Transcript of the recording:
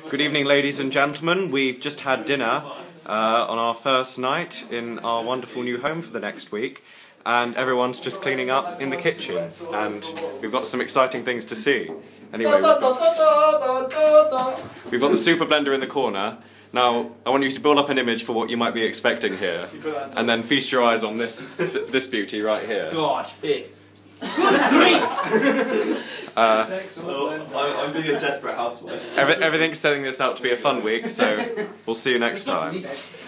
Good evening, ladies and gentlemen. We've just had dinner on our first night in our wonderful new home for the next week, and everyone's just cleaning up in the kitchen, and we've got some exciting things to see. Anyway, we've got the super blender in the corner. Now, I want you to build up an image for what you might be expecting here, and then feast your eyes on this beauty right here. Gosh, big. I'm being a desperate housewife. Everything's setting this out to be a fun week, so we'll see you next time.